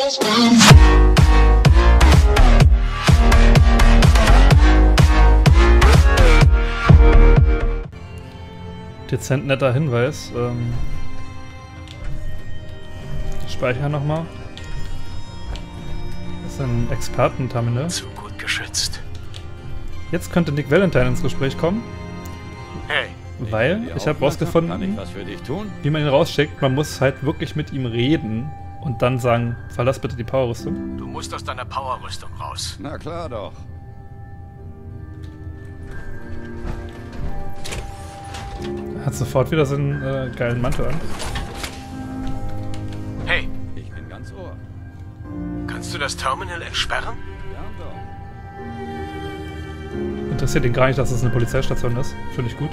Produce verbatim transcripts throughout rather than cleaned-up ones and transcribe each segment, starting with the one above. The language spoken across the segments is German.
Dezent netter Hinweis. Ähm, ich speichere nochmal. Das ist ein Expertenterminal. Zu gut geschützt. Jetzt könnte Nick Valentine ins Gespräch kommen. Hey. Weil ich habe rausgefunden, was für dich tun? wie man ihn rausschickt. Man muss halt wirklich mit ihm reden und dann sagen, verlass bitte die Powerrüstung. Du musst aus deiner Powerrüstung raus. Na klar doch. Er hat sofort wieder so einen äh, geilen Mantel an. Hey, Ich bin ganz Ohr. kannst du das Terminal entsperren? Ja doch. Interessiert ihn gar nicht, dass es eine Polizeistation ist. Finde ich gut.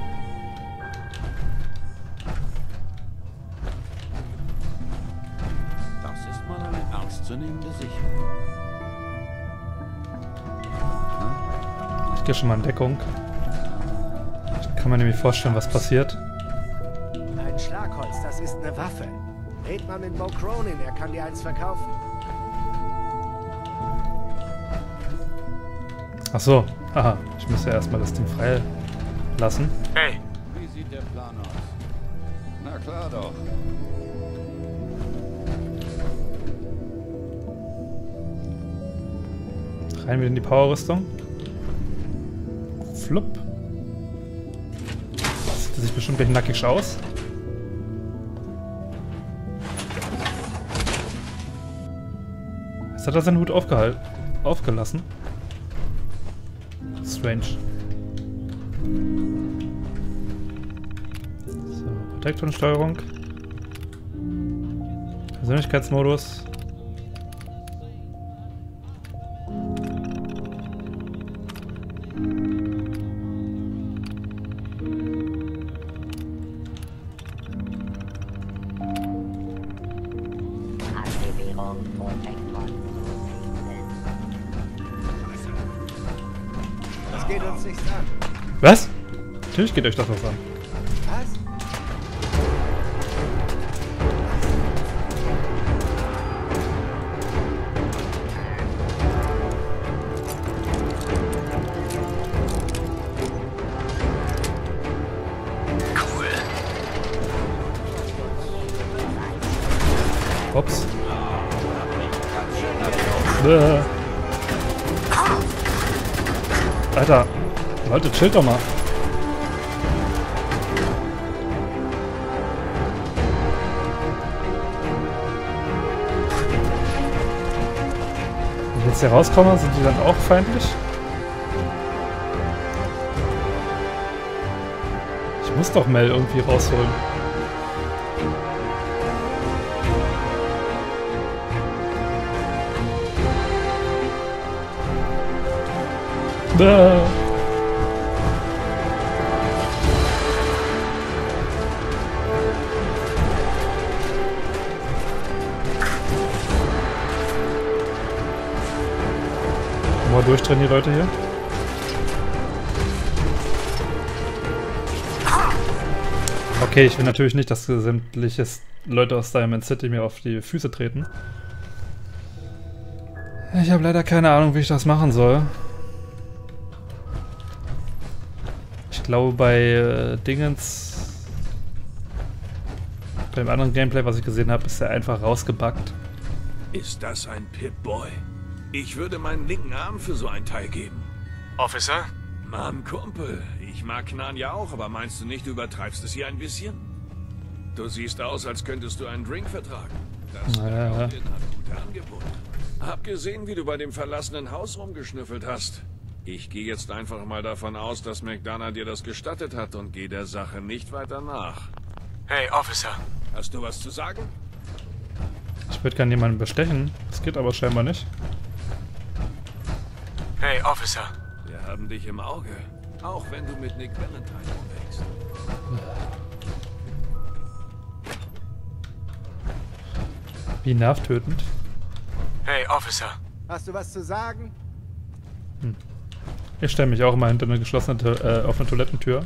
Das ist mal eine ernstzunehmende Sicherung. Ich gehe schon mal in Deckung. Ich kann mir nämlich vorstellen, was passiert. Ein Schlagholz, das ist eine Waffe. Red mal mit Bo Cronin, er kann dir eins verkaufen. Ach so. Aha. Ich muss ja erstmal das Ding frei lassen. Hey, Wie sieht der Plan aus? Na klar doch. Rein wieder in die Powerrüstung. Flupp. Sieht sich bestimmt gleich nackig aus. Jetzt hat er seinen Hut aufgehalten, aufgelassen. Strange. So, Protektorensteuerung. Persönlichkeitsmodus. Aktivierung Protektor. Das geht uns nichts an. Was? Natürlich geht euch das was an. Was? cool. Ups. Bäh. Alter, Leute, chillt doch mal. Wenn ich jetzt hier rauskomme, sind die dann auch feindlich? Ich muss doch Mel irgendwie rausholen. Bäh. Mal durchdrehen die Leute hier. Okay, ich will natürlich nicht, dass sämtliche Leute aus Diamond City mir auf die Füße treten. Ich habe leider keine Ahnung, wie ich das machen soll. Ich glaube, bei äh, Dingens, beim anderen Gameplay, was ich gesehen habe, ist er einfach rausgebuggt. Ist das ein Pip-Boy? Ich würde meinen linken Arm für so ein Teil geben. Officer? Mann, Kumpel, ich mag Knarren ja auch, aber meinst du nicht, du übertreibst es hier ein bisschen? Du siehst aus, als könntest du einen Drink vertragen. Das Naja. Rebellin hat gute Angebote. Hab gesehen, wie du bei dem verlassenen Haus rumgeschnüffelt hast. Ich gehe jetzt einfach mal davon aus, dass McDonough dir das gestattet hat und gehe der Sache nicht weiter nach. Hey, Officer. Hast du was zu sagen? Ich würde gerne jemanden bestechen. Das geht aber scheinbar nicht. Hey, Officer. Wir haben dich im Auge. Auch wenn du mit Nick Valentine rumwächst. Wie nervtötend. Hey, Officer. Hast du was zu sagen? Ich stelle mich auch immer hinter eine geschlossene äh, offene Toilettentür.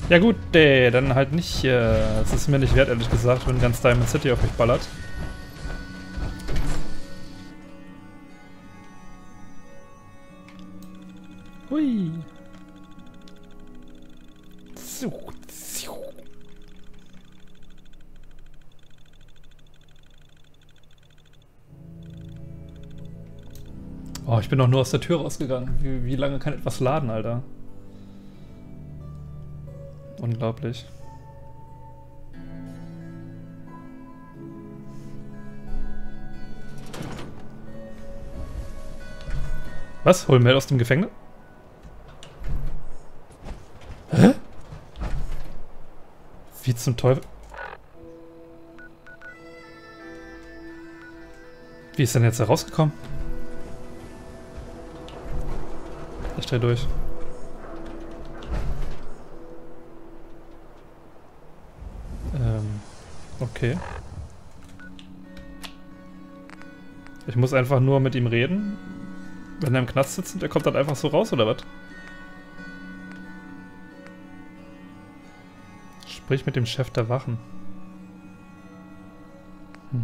Ja gut, nee, dann halt nicht. Es äh, ist mir nicht wert, ehrlich gesagt, wenn ganz Diamond City auf mich ballert. Hui. So. Oh, ich bin doch nur aus der Tür rausgegangen. Wie, wie lange kann etwas laden, Alter? Unglaublich. Was? Hol Mel aus dem Gefängnis? Hä? Wie zum Teufel? Wie ist denn jetzt da rausgekommen? Ich dreh durch. Ähm, okay. Ich muss einfach nur mit ihm reden, wenn er im Knast sitzt und er kommt dann einfach so raus, oder was? Sprich mit dem Chef der Wachen. Hm.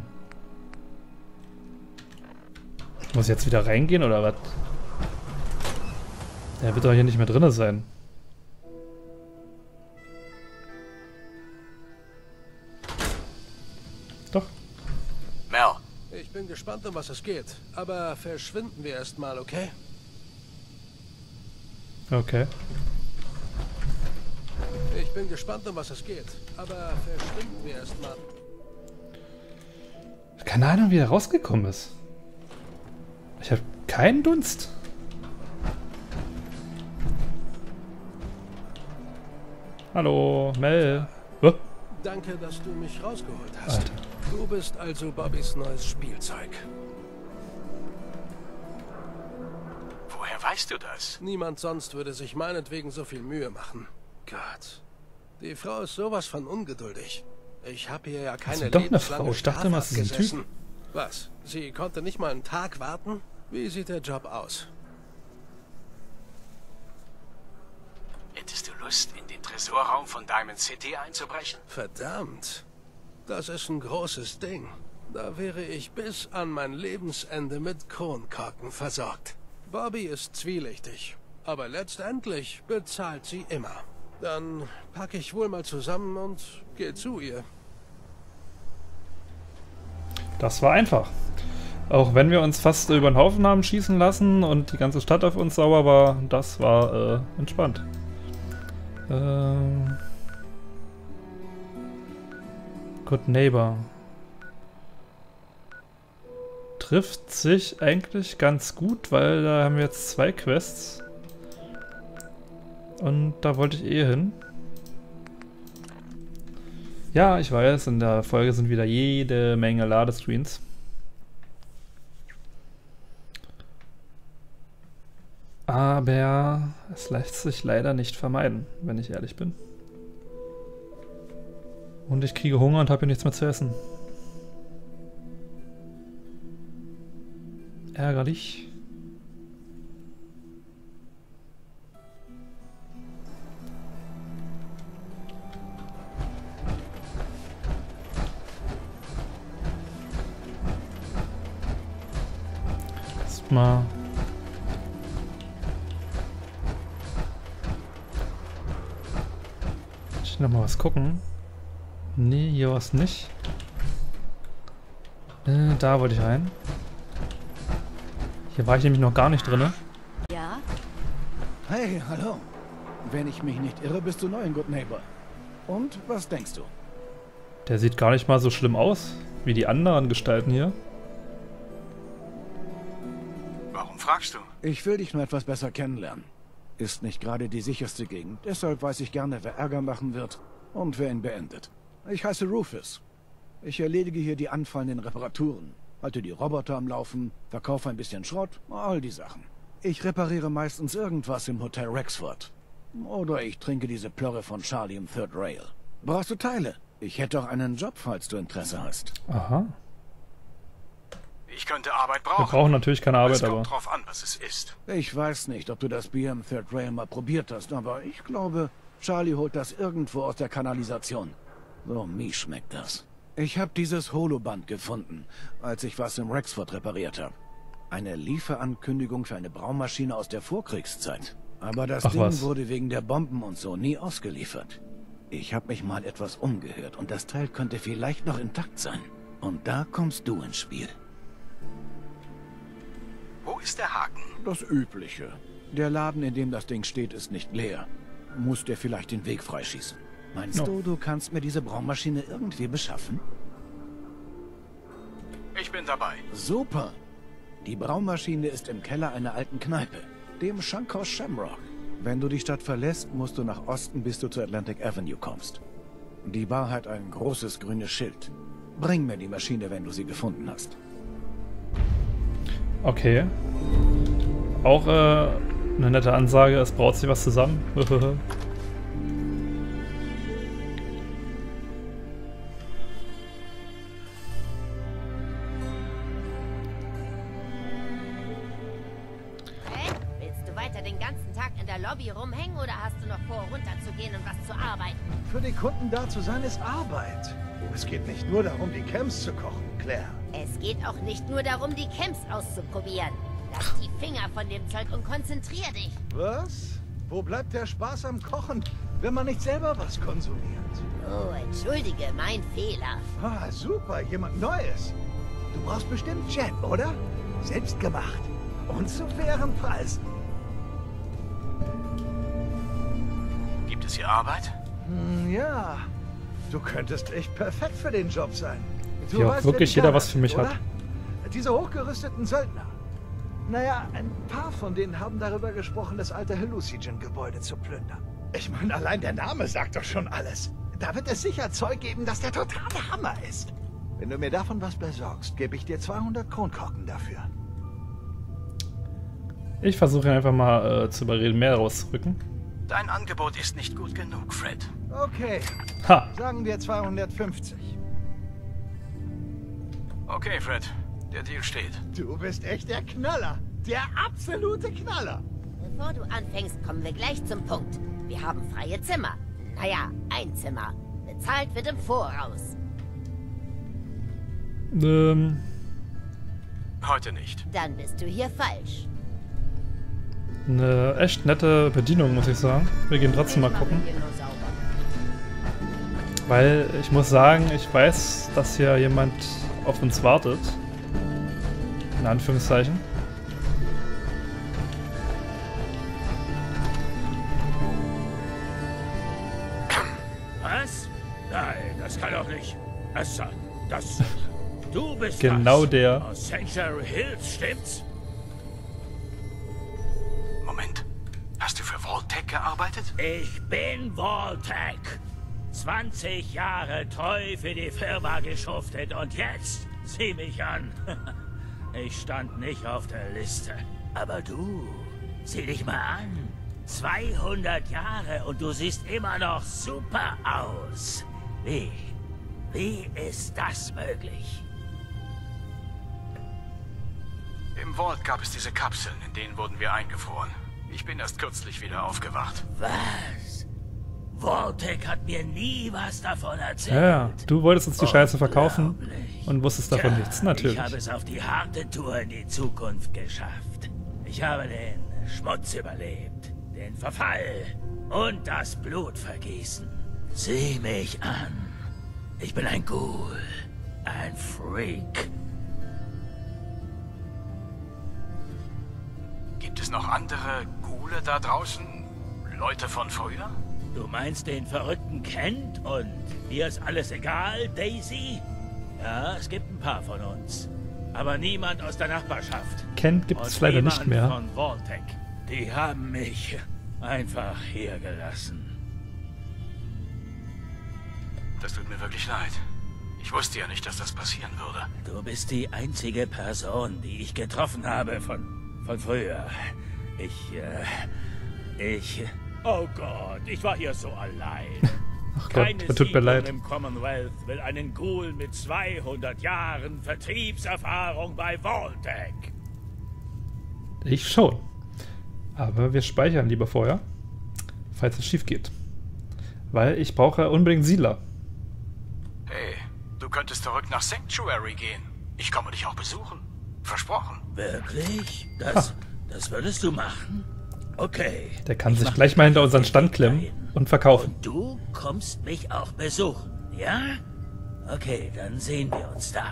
Muss ich jetzt wieder reingehen, oder was? Der wird doch hier nicht mehr drin sein. Doch. Mel. Ich bin gespannt, um was es geht. Aber verschwinden wir erstmal, okay? Okay. Ich bin gespannt, um was es geht. Aber verschwinden wir erstmal. Keine Ahnung, wie er rausgekommen ist. Ich habe keinen Dunst. Hallo, Mel. Oh. Danke, dass du mich rausgeholt hast. Alter. Du bist also Bobbys neues Spielzeug. Woher weißt du das? Niemand sonst würde sich meinetwegen so viel Mühe machen. Gott. Die Frau ist sowas von ungeduldig. Ich habe hier ja keine doch eine lebenslange Frau. Ich dachte immer, es ist ein Typ. Strafe abgesessen. Was? Sie konnte nicht mal einen Tag warten? Wie sieht der Job aus? Hättest du Lust, in den Tresorraum von Diamond City einzubrechen? Verdammt. Das ist ein großes Ding. Da wäre ich bis an mein Lebensende mit Kronkorken versorgt. Bobby ist zwielichtig, aber letztendlich bezahlt sie immer. Dann packe ich wohl mal zusammen und gehe zu ihr. Das war einfach. Auch wenn wir uns fast über den Haufen haben schießen lassen und die ganze Stadt auf uns sauer war, das war äh, entspannt. Ähm... Good Neighbor. Trifft sich eigentlich ganz gut, weil da haben wir jetzt zwei Quests. Und da wollte ich eh hin. Ja, ich weiß, in der Folge sind wieder jede Menge Ladescreens. Aber es lässt sich leider nicht vermeiden, wenn ich ehrlich bin. Und ich kriege Hunger und habe hier nichts mehr zu essen. Ärgerlich. Erstmal. Ich noch mal was gucken. Nee, hier war es nicht. Äh, da wollte ich rein. Hier war ich nämlich noch gar nicht drin. Ja? Hey, hallo. Wenn ich mich nicht irre, bist du neu in Good Neighbor. Und was denkst du? Der sieht gar nicht mal so schlimm aus, wie die anderen Gestalten hier. Warum fragst du? Ich will dich nur etwas besser kennenlernen. Ist nicht gerade die sicherste Gegend, deshalb weiß ich gerne, wer Ärger machen wird und wer ihn beendet. Ich heiße Rufus. Ich erledige hier die anfallenden Reparaturen, halte die Roboter am Laufen, verkaufe ein bisschen Schrott, all die Sachen. Ich repariere meistens irgendwas im Hotel Rexford. Oder ich trinke diese Plörre von Charlie im Third Rail. Brauchst du Teile? Ich hätte auch einen Job, falls du Interesse hast. Aha. Ich könnte Arbeit Wir brauchen. brauchen natürlich keine Arbeit, Es kommt aber... drauf an, was es ist. Ich weiß nicht, ob du das Bier im Third Rail mal probiert hast, aber ich glaube, Charlie holt das irgendwo aus der Kanalisation. So mies schmeckt das. Ich habe dieses Holoband gefunden, als ich was im Rexford repariert habe. Eine Lieferankündigung für eine Braumaschine aus der Vorkriegszeit. Aber das Ach, Ding was? wurde wegen der Bomben und so nie ausgeliefert. Ich habe mich mal etwas umgehört und das Teil könnte vielleicht noch intakt sein. Und da kommst du ins Spiel. Wo ist der Haken? Das Übliche. Der Laden, in dem das Ding steht, ist nicht leer. Muss der vielleicht den Weg freischießen? Meinst No. du, du kannst mir diese Braumaschine irgendwie beschaffen? Ich bin dabei. Super. Die Braumaschine ist im Keller einer alten Kneipe, dem Schankhaus Shamrock. Wenn du die Stadt verlässt, musst du nach Osten, bis du zur Atlantic Avenue kommst. Die Bar hat ein großes grünes Schild. Bring mir die Maschine, wenn du sie gefunden hast. Okay. Auch äh, eine nette Ansage, es braut sich was zusammen. Hä? Willst du weiter den ganzen Tag in der Lobby rumhängen oder hast du noch vor, runterzugehen und was zu arbeiten? Für die Kunden da zu sein ist Arbeit. Es geht nicht nur darum, die Camps zu kochen, Claire. Es geht auch nicht nur darum, die Camps auszuprobieren. Lass die Finger von dem Zeug und konzentrier dich. Was? Wo bleibt der Spaß am Kochen, wenn man nicht selber was konsumiert? Oh, entschuldige, mein Fehler. Ah, super, jemand Neues. Du brauchst bestimmt Jam, oder? Selbst gemacht. Und zu fairen Preisen. Gibt es hier Arbeit? Hm, ja. Du könntest echt perfekt für den Job sein. Du Ja, weißt, wirklich wer die jeder da was für mich oder? hat. Diese hochgerüsteten Söldner. Naja, ein paar von denen haben darüber gesprochen, das alte Hallucinogen-Gebäude zu plündern. Ich meine, allein der Name sagt doch schon alles. Da wird es sicher Zeug geben, das der totale Hammer ist. Wenn du mir davon was besorgst, gebe ich dir zweihundert Kronkorken dafür. Ich versuche einfach mal äh, zu überreden, mehr rauszurücken. Dein Angebot ist nicht gut genug, Fred. Okay, Ha! sagen wir zweihundertfünfzig. Okay, Fred. Der Deal steht. Du bist echt der Knaller. Der absolute Knaller. Bevor du anfängst, kommen wir gleich zum Punkt. Wir haben freie Zimmer. Naja, ein Zimmer. Bezahlt wird im Voraus. Ähm, Heute nicht. Dann bist du hier falsch. eine echt nette Bedienung, muss ich sagen. Wir gehen trotzdem mal Ich mache gucken. hier nur sauber. Weil ich muss sagen, ich weiß, dass hier jemand auf uns wartet. In Anführungszeichen. Was? Nein, das kann doch nicht. Das, das, du bist Genau das. der. Aus Sanctuary Hills, stimmt's? Moment. Hast du für Vault-Tec gearbeitet? Ich bin Vault-Tec. zwanzig Jahre treu für die Firma geschuftet und jetzt sieh mich an. Ich stand nicht auf der Liste. Aber du, sieh dich mal an. zweihundert Jahre und du siehst immer noch super aus. Wie? Wie ist das möglich? Im Vault gab es diese Kapseln, in denen wurden wir eingefroren. Ich bin erst kürzlich wieder aufgewacht. Was? Vault-Tec hat mir nie was davon erzählt. Ja, ja. Du wolltest uns die Scheiße verkaufen Unglaublich. und wusstest davon Tja, nichts, natürlich. Ich habe es auf die harte Tour in die Zukunft geschafft. Ich habe den Schmutz überlebt, den Verfall und das Blutvergießen. Sieh mich an. Ich bin ein Ghoul, ein Freak. Gibt es noch andere Ghule da draußen? Leute von früher? Du meinst den verrückten Kent und dir ist alles egal, Daisy? Ja, es gibt ein paar von uns. Aber niemand aus der Nachbarschaft. Kent gibt es Und leider nicht niemand mehr. von Vault-Tec. Die haben mich einfach hier gelassen. Das tut mir wirklich leid. Ich wusste ja nicht, dass das passieren würde. Du bist die einzige Person, die ich getroffen habe von, von früher. Ich, äh, ich... Oh Gott, ich war hier so allein. Ach Gott, Keine das tut mir Siedlung leid. im Commonwealth will einen Ghoul mit zweihundert Jahren Vertriebserfahrung bei Vault-Tec. Ich schon. Aber wir speichern lieber vorher, falls es schief geht. Weil ich brauche unbedingt Siedler. Hey, du könntest zurück nach Sanctuary gehen. Ich komme dich auch besuchen. Versprochen. Wirklich? Das, das würdest du machen? Okay. Der kann sich gleich mal hinter unseren Stand klemmen und verkaufen. Und du kommst mich auch besuchen, ja? Okay, dann sehen wir uns da.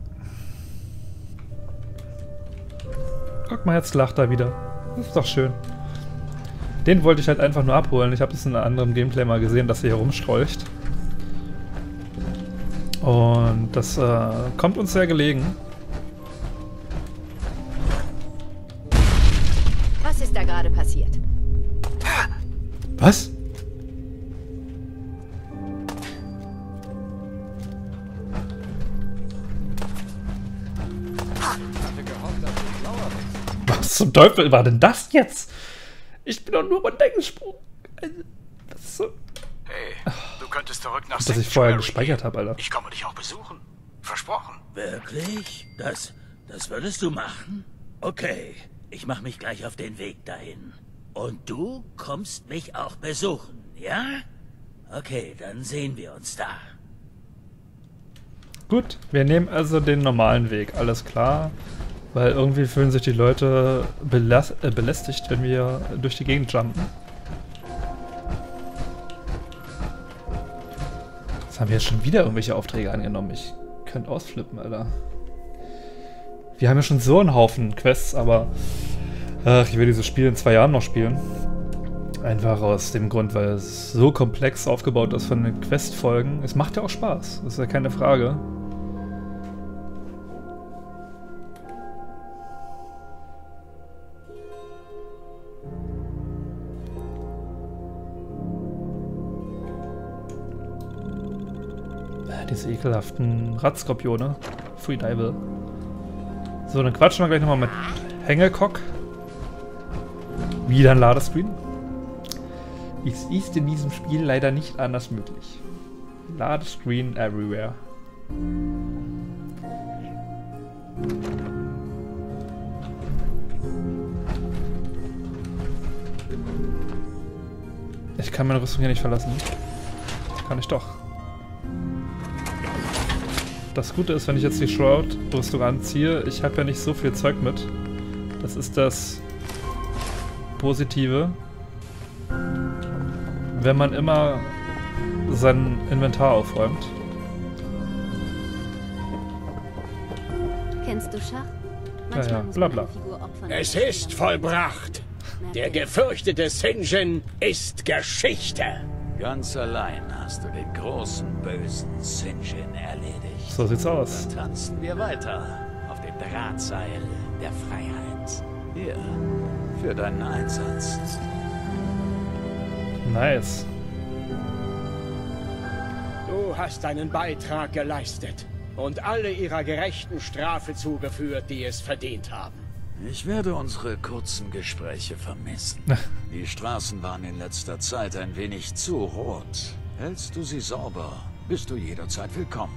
Guck mal, jetzt lacht er wieder. Das ist doch schön. Den wollte ich halt einfach nur abholen. Ich habe es in einem anderen Gameplay mal gesehen, dass er hier rumstrolcht. Und das äh, kommt uns sehr gelegen. Was ist da gerade passiert? Was? Was zum Teufel war denn das jetzt? Ich bin doch nur runtergesprungen. Das ist so... Hey, du könntest zurück nach Dass ich vorher gespeichert habe, Alter. Ich komme dich auch besuchen. Versprochen. Wirklich? Das, das würdest du machen? Okay, ich mache mich gleich auf den Weg dahin. Und du kommst mich auch besuchen, ja? Okay, dann sehen wir uns da. Gut, wir nehmen also den normalen Weg, alles klar. Weil irgendwie fühlen sich die Leute belast äh, belästigt, wenn wir durch die Gegend jumpen. Jetzt haben wir jetzt schon wieder irgendwelche Aufträge angenommen. Ich könnte ausflippen, Alter. Wir haben ja schon so einen Haufen Quests, aber ach, ich will dieses Spiel in zwei Jahren noch spielen. Einfach aus dem Grund, weil es so komplex aufgebaut ist von den Questfolgen. Es macht ja auch Spaß, das ist ja keine Frage. Diese ekelhaften Radskorpione. Free Dival. So, dann quatschen wir gleich nochmal mit Hangecock. Wieder ein Ladescreen. Es ist in diesem Spiel leider nicht anders möglich. Ladescreen everywhere. Ich kann meine Rüstung hier nicht verlassen. Kann ich doch. Das Gute ist, wenn ich jetzt die Shroud-Rüstung anziehe, ich habe ja nicht so viel Zeug mit. Das ist das Positive. Wenn man immer sein Inventar aufräumt. Kennst du Schach? Ja, ja, bla bla. Es ist vollbracht. Der gefürchtete Sinjin ist Geschichte. Ganz allein hast du den großen, bösen Sinjin erledigt. So sieht's aus. Dann tanzen wir weiter auf dem Drahtseil der Freiheit. Hier, für deinen Einsatz. Nice. Du hast deinen Beitrag geleistet und alle ihrer gerechten Strafe zugeführt, die es verdient haben. Ich werde unsere kurzen Gespräche vermissen. Die Straßen waren in letzter Zeit ein wenig zu rot. Hältst du sie sauber, bist du jederzeit willkommen.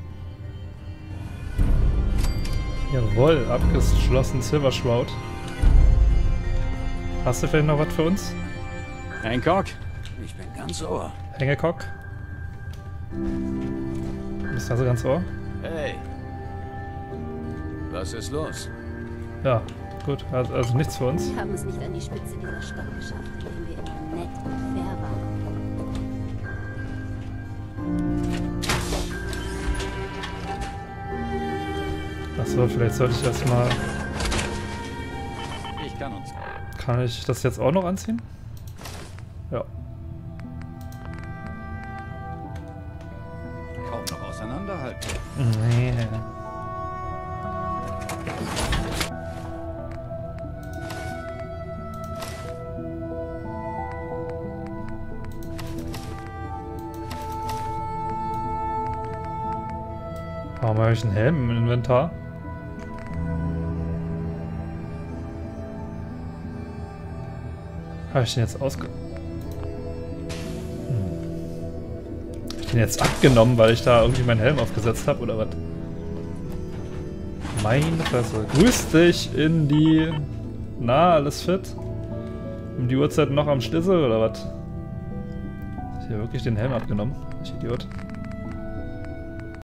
Jawohl, abgeschlossen Silver Shroud. Hast du vielleicht noch was für uns? Hancock? Ich bin ganz ohr. Hancock? Bist du also ganz ohr? Hey. Was ist los? Ja, gut. Also, also nichts für uns. Wir haben es nicht an die Spitze dieser Stadt geschafft, indem wir immer nett und fair waren. Achso, vielleicht sollte ich erstmal... Ich kann uns... Kann ich das jetzt auch noch anziehen? Ja. Kaum noch auseinanderhalten. Nee. Warum habe ich einen Helm im Inventar? Habe ich den jetzt ausge... Hm. Habe ich den jetzt abgenommen, weil ich da irgendwie meinen Helm aufgesetzt habe, oder was? Meine Fresse. Grüß dich in die... Na, alles fit? Um die Uhrzeit noch am Schlüssel, oder was? Ja, wirklich den Helm abgenommen. Ich Idiot.